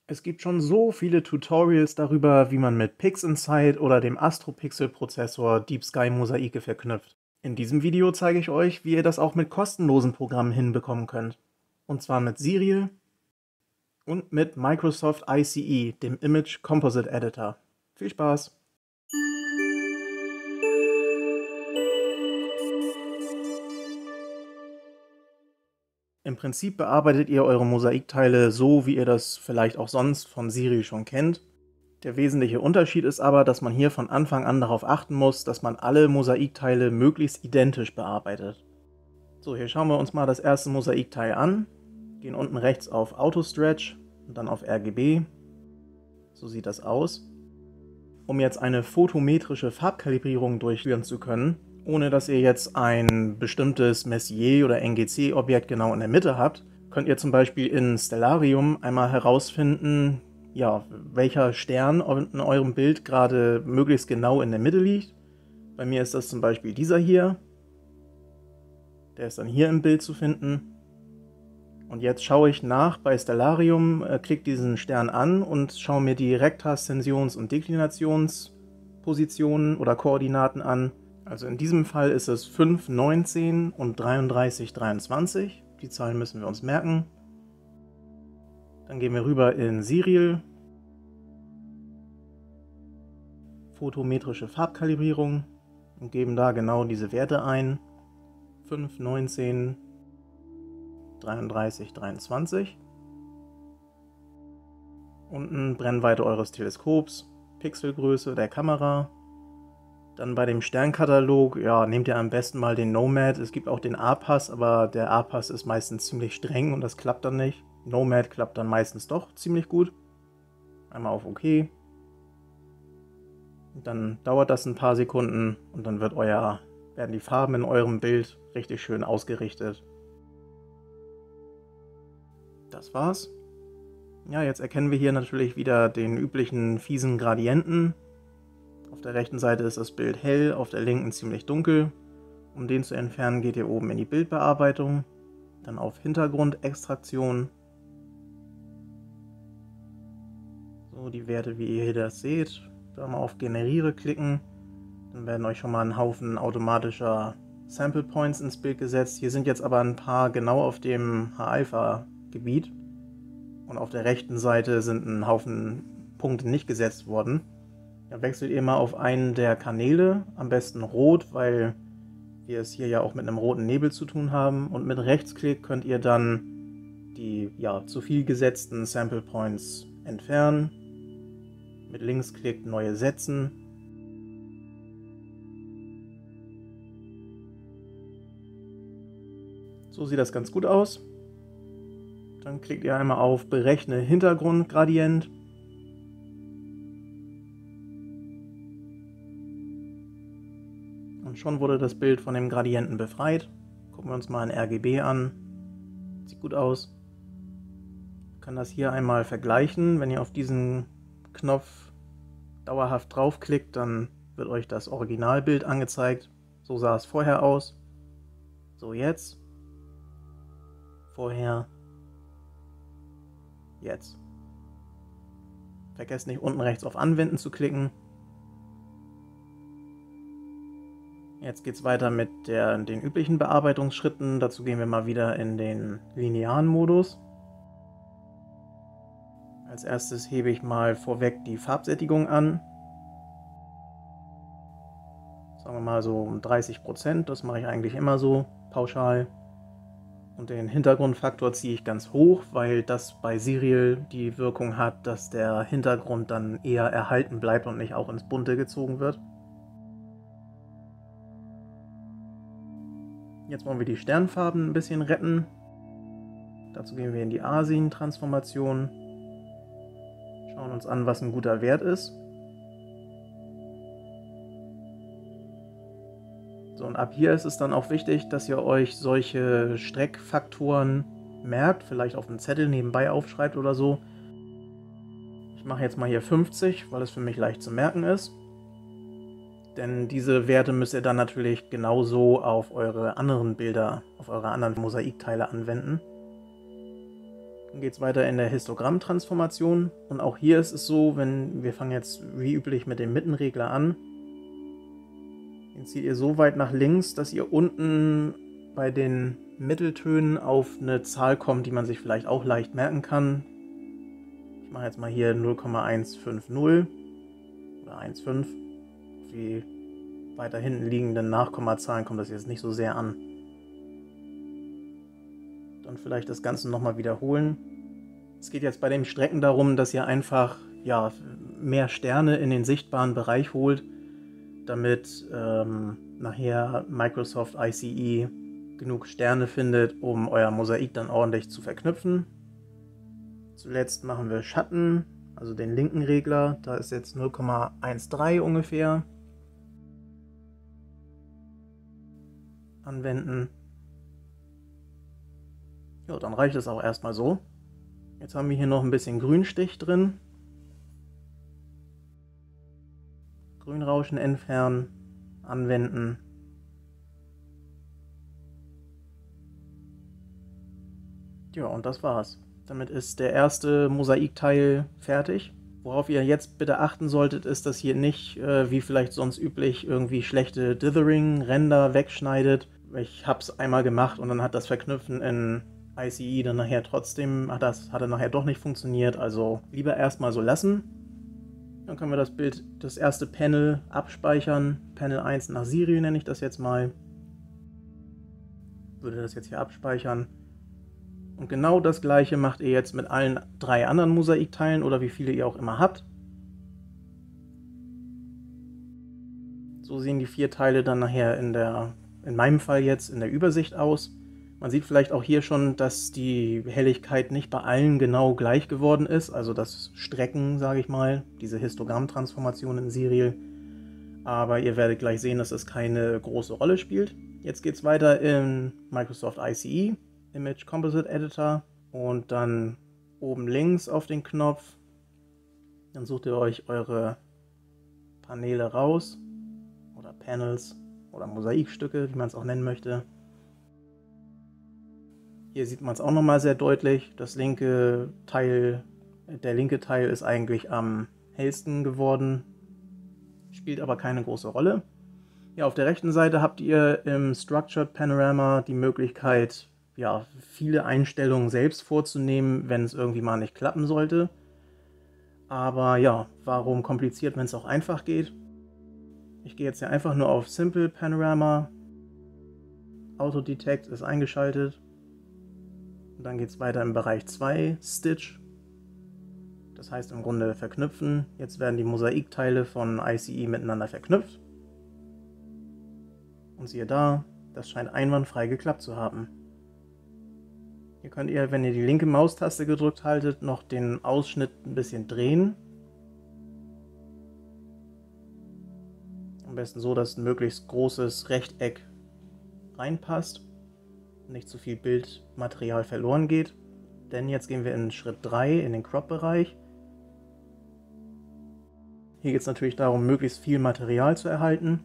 Es gibt schon so viele Tutorials darüber, wie man mit PixInsight oder dem Astro-Pixel-Prozessor Deep Sky Mosaike verknüpft. In diesem Video zeige ich euch, wie ihr das auch mit kostenlosen Programmen hinbekommen könnt. Und zwar mit Serial und mit Microsoft ICE, dem Image Composite Editor. Viel Spaß! Im Prinzip bearbeitet ihr eure Mosaikteile so, wie ihr das vielleicht auch sonst von Serial schon kennt. Der wesentliche Unterschied ist aber, dass man hier von Anfang an darauf achten muss, dass man alle Mosaikteile möglichst identisch bearbeitet. So, hier schauen wir uns mal das erste Mosaikteil an, gehen unten rechts auf Auto Stretch und dann auf RGB. So sieht das aus. Um jetzt eine photometrische Farbkalibrierung durchführen zu können, ohne dass ihr jetzt ein bestimmtes Messier oder NGC-Objekt genau in der Mitte habt, könnt ihr zum Beispiel in Stellarium einmal herausfinden, ja, welcher Stern in eurem Bild gerade möglichst genau in der Mitte liegt. Bei mir ist das zum Beispiel dieser hier. Der ist dann hier im Bild zu finden. Und jetzt schaue ich nach bei Stellarium, klicke diesen Stern an und schaue mir die Rektaszensions- und Deklinationspositionen oder Koordinaten an. Also in diesem Fall ist es 5, 19 und 33, 23. Die Zahlen müssen wir uns merken. Dann gehen wir rüber in Serial. Photometrische Farbkalibrierung und geben da genau diese Werte ein. 5, 19, 33, 23. Unten Brennweite eures Teleskops, Pixelgröße der Kamera. Dann bei dem Sternkatalog, ja, nehmt ihr am besten mal den Nomad. Es gibt auch den A-Pass, aber der A-Pass ist meistens ziemlich streng und das klappt dann nicht. Nomad klappt dann meistens doch ziemlich gut. Einmal auf OK. Und dann dauert das ein paar Sekunden und dann werden die Farben in eurem Bild richtig schön ausgerichtet. Das war's. Ja, jetzt erkennen wir hier natürlich wieder den üblichen fiesen Gradienten. Auf der rechten Seite ist das Bild hell, auf der linken ziemlich dunkel. Um den zu entfernen, geht ihr oben in die Bildbearbeitung, dann auf Hintergrundextraktion. So, die Werte, wie ihr hier das seht. Da mal auf Generiere klicken. Dann werden euch schon mal ein Haufen automatischer Sample Points ins Bild gesetzt. Hier sind jetzt aber ein paar genau auf dem H-Alpha-Gebiet. Und auf der rechten Seite sind ein Haufen Punkte nicht gesetzt worden. Da wechselt ihr mal auf einen der Kanäle, am besten rot, weil wir es hier ja auch mit einem roten Nebel zu tun haben. Und mit Rechtsklick könnt ihr dann die zu viel gesetzten Sample Points entfernen. Mit Linksklick neue setzen. So sieht das ganz gut aus. Dann klickt ihr einmal auf Berechne Hintergrundgradient. Und schon wurde das Bild von dem Gradienten befreit. Gucken wir uns mal ein RGB an. Sieht gut aus. Ich kann das hier einmal vergleichen. Wenn ihr auf diesen Knopf dauerhaft draufklickt, dann wird euch das Originalbild angezeigt. So sah es vorher aus. So jetzt. Vorher. Jetzt. Vergesst nicht unten rechts auf Anwenden zu klicken. Jetzt geht es weiter mit den üblichen Bearbeitungsschritten. Dazu gehen wir mal wieder in den linearen Modus. Als erstes hebe ich mal vorweg die Farbsättigung an. Sagen wir mal so um 30%, das mache ich eigentlich immer so pauschal. Und den Hintergrundfaktor ziehe ich ganz hoch, weil das bei Serial die Wirkung hat, dass der Hintergrund dann eher erhalten bleibt und nicht auch ins Bunte gezogen wird. Jetzt wollen wir die Sternfarben ein bisschen retten. Dazu gehen wir in die Arsin-Transformation. Schauen uns an, was ein guter Wert ist. So, und ab hier ist es dann auch wichtig, dass ihr euch solche Streckfaktoren merkt, vielleicht auf einem Zettel nebenbei aufschreibt oder so. Ich mache jetzt mal hier 50, weil es für mich leicht zu merken ist. Denn diese Werte müsst ihr dann natürlich genauso auf eure anderen Bilder, auf eure anderen Mosaikteile anwenden. Dann geht es weiter in der Histogrammtransformation und auch hier ist es so, wenn wir fangen jetzt wie üblich mit dem Mittenregler an. Den zieht ihr so weit nach links, dass ihr unten bei den Mitteltönen auf eine Zahl kommt, die man sich vielleicht auch leicht merken kann. Ich mache jetzt mal hier 0,150 oder 1,5. Die weiter hinten liegenden Nachkommazahlen kommt das jetzt nicht so sehr an. Dann vielleicht das Ganze nochmal wiederholen. Es geht jetzt bei den Strecken darum, dass ihr einfach mehr Sterne in den sichtbaren Bereich holt, damit nachher Microsoft ICE genug Sterne findet, um euer Mosaik dann ordentlich zu verknüpfen. Zuletzt machen wir Schatten, also den linken Regler, da ist jetzt 0,13 ungefähr. Anwenden. Ja, dann reicht es auch erstmal so. Jetzt haben wir hier noch ein bisschen Grünstich drin. Grünrauschen entfernen, anwenden. Ja, und das war's. Damit ist der erste Mosaikteil fertig. Worauf ihr jetzt bitte achten solltet, ist, dass hier nicht, wie vielleicht sonst üblich, irgendwie schlechte Dithering-Ränder wegschneidet. Ich habe es einmal gemacht und dann hat das Verknüpfen in ICE dann nachher trotzdem, hat er nachher doch nicht funktioniert. Also lieber erstmal so lassen. Dann können wir das Bild, das erste Panel abspeichern. Panel 1 nach Serial nenne ich das jetzt mal. Würde das jetzt hier abspeichern. Und genau das gleiche macht ihr jetzt mit allen 3 anderen Mosaikteilen oder wie viele ihr auch immer habt. So sehen die 4 Teile dann nachher in meinem Fall jetzt in der Übersicht aus. Man sieht vielleicht auch hier schon, dass die Helligkeit nicht bei allen genau gleich geworden ist. Also das Strecken, sage ich mal, diese Histogrammtransformation in Serial. Aber ihr werdet gleich sehen, dass es keine große Rolle spielt. Jetzt geht es weiter in Microsoft ICE. Image Composite Editor und dann oben links auf den Knopf. Dann sucht ihr euch eure Paneele raus oder Panels oder Mosaikstücke, wie man es auch nennen möchte. Hier sieht man es auch nochmal sehr deutlich. Der linke Teil ist eigentlich am hellsten geworden, spielt aber keine große Rolle. Ja, auf der rechten Seite habt ihr im Structured Panorama die Möglichkeit, viele Einstellungen selbst vorzunehmen, wenn es irgendwie mal nicht klappen sollte. Aber ja, warum kompliziert, wenn es auch einfach geht? Ich gehe jetzt hier einfach nur auf Simple Panorama. Auto Detect ist eingeschaltet. Und dann geht es weiter im Bereich 2, Stitch. Das heißt im Grunde verknüpfen. Jetzt werden die Mosaikteile von ICE miteinander verknüpft. Und siehe da, das scheint einwandfrei geklappt zu haben. Hier könnt ihr, wenn ihr die linke Maustaste gedrückt haltet, noch den Ausschnitt ein bisschen drehen. Am besten so, dass ein möglichst großes Rechteck reinpasst und nicht zu viel Bildmaterial verloren geht. Denn jetzt gehen wir in Schritt 3, in den Crop-Bereich. Hier geht es natürlich darum, möglichst viel Material zu erhalten.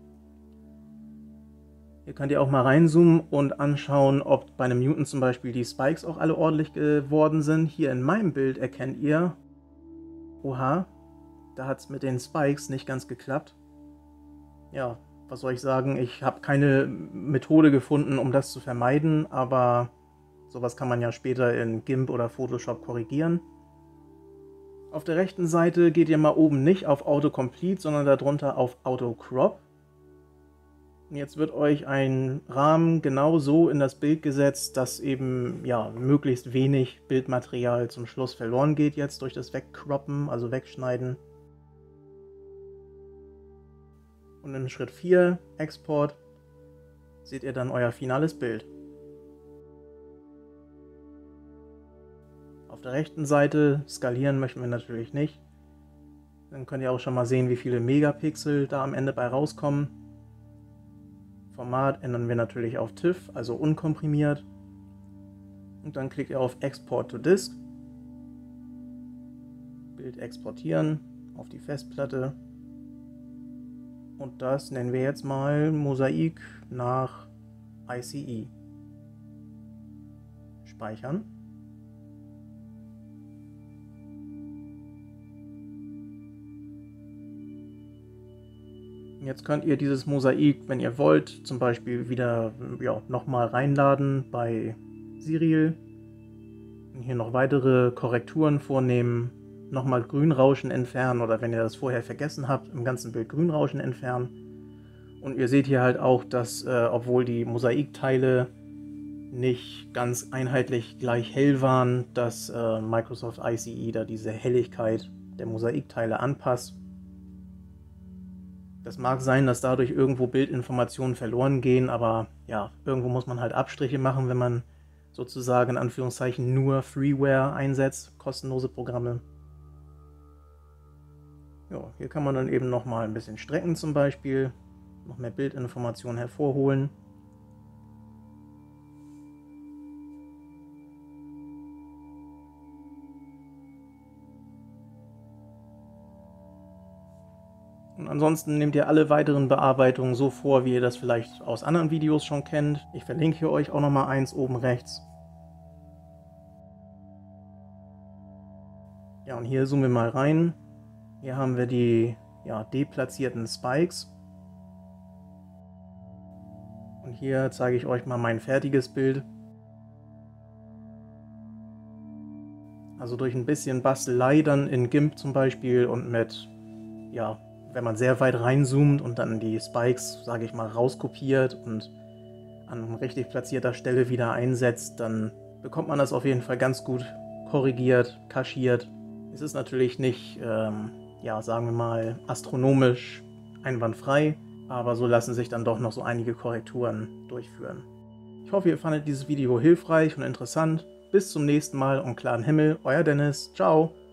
Hier könnt ihr auch mal reinzoomen und anschauen, ob bei einem Mutant zum Beispiel die Spikes auch alle ordentlich geworden sind. Hier in meinem Bild erkennt ihr, oha, da hat es mit den Spikes nicht ganz geklappt. Ja, was soll ich sagen, ich habe keine Methode gefunden, um das zu vermeiden, aber sowas kann man ja später in GIMP oder Photoshop korrigieren. Auf der rechten Seite geht ihr mal oben nicht auf Autocomplete, sondern darunter auf Autocrop. Und jetzt wird euch ein Rahmen genau so in das Bild gesetzt, dass eben möglichst wenig Bildmaterial zum Schluss verloren geht jetzt durch das Wegcroppen, also Wegschneiden. Und in Schritt 4, Export, seht ihr dann euer finales Bild. Auf der rechten Seite skalieren möchten wir natürlich nicht. Dann könnt ihr auch schon mal sehen, wie viele Megapixel da am Ende bei rauskommen. Format ändern wir natürlich auf TIFF, also unkomprimiert. Und dann klickt ihr auf Export to Disk. Bild exportieren auf die Festplatte. Und das nennen wir jetzt mal Mosaik nach ICE. Speichern. Jetzt könnt ihr dieses Mosaik, wenn ihr wollt, zum Beispiel wieder nochmal reinladen bei Siriel. Hier noch weitere Korrekturen vornehmen, nochmal Grünrauschen entfernen oder wenn ihr das vorher vergessen habt, im ganzen Bild Grünrauschen entfernen. Und ihr seht hier halt auch, dass obwohl die Mosaikteile nicht ganz einheitlich gleich hell waren, dass Microsoft ICE da diese Helligkeit der Mosaikteile anpasst. Das mag sein, dass dadurch irgendwo Bildinformationen verloren gehen, aber ja, irgendwo muss man halt Abstriche machen, wenn man sozusagen in Anführungszeichen nur Freeware einsetzt, kostenlose Programme. Ja, hier kann man dann eben nochmal ein bisschen strecken zum Beispiel, noch mehr Bildinformationen hervorholen. Und ansonsten nehmt ihr alle weiteren Bearbeitungen so vor, wie ihr das vielleicht aus anderen Videos schon kennt. Ich verlinke hier euch auch nochmal eins oben rechts. Ja, und hier zoomen wir mal rein. Hier haben wir die deplatzierten Spikes. Und hier zeige ich euch mal mein fertiges Bild. Also durch ein bisschen Bastelei dann in GIMP zum Beispiel und mit, wenn man sehr weit reinzoomt und dann die Spikes, sage ich mal, rauskopiert und an richtig platzierter Stelle wieder einsetzt, dann bekommt man das auf jeden Fall ganz gut korrigiert, kaschiert. Es ist natürlich nicht, sagen wir mal, astronomisch einwandfrei, aber so lassen sich dann doch noch so einige Korrekturen durchführen. Ich hoffe, ihr fandet dieses Video hilfreich und interessant. Bis zum nächsten Mal und klaren Himmel, euer Dennis. Ciao!